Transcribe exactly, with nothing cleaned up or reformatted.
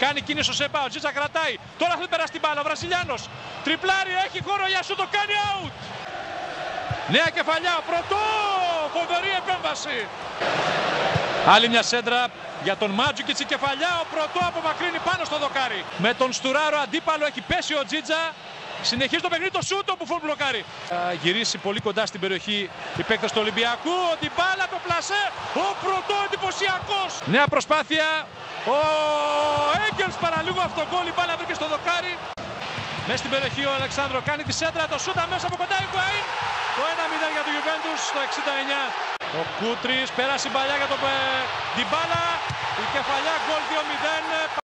Κάνει κίνηση ο Σεμπά, ο Τζίτσα κρατάει. Τώρα θα περάσει την μπάλα, ο Βραζιλιάνος. Τριπλάρι, έχει χώρο για σου, το κάνει out. Νέα κεφαλιά, πρωτό, φοβερή επέμβαση. Άλλη μια σέντρα για τον Μάτζουκιτς, η κεφαλιά, ο πρωτό απομακρύνει πάνω στο δοκάρι. Με τον Στουράρο αντίπαλο έχει πέσει ο Τζίτσα. Συνεχίζει το παιχνίδι, το σούτο που φουλ μπλοκάρει. Θα γυρίσει πολύ κοντά στην περιοχή η παίκτες του Ολυμπιακού. Ο Ντιμπάλα, το πλασέ, ο πρωτό εντυπωσιακός. Νέα προσπάθεια, ο Έγγελς παραλίγο αυτό γκολ, η μπάλα βρήκε στο δοκάρι. Μέσα στην περιοχή ο Αλεξάνδρο κάνει τη σέντρα, το σούτα μέσα από κοντά, η Γκουαΐν. Το ένα μηδέν για το Γιουβέντους στο εξήντα εννιά. Ο Κούτρις πέρασε η μπαλιά για τον Ντιμπάλα, η κεφαλιά, γκολ δύο μηδέν.